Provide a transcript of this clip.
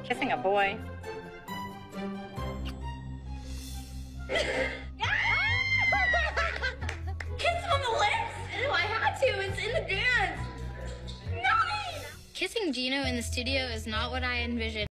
Kissing a boy. Kiss him on the lips? Ew, I had to. It's in the dance. Nice! Kissing Gino in the studio is not what I envisioned.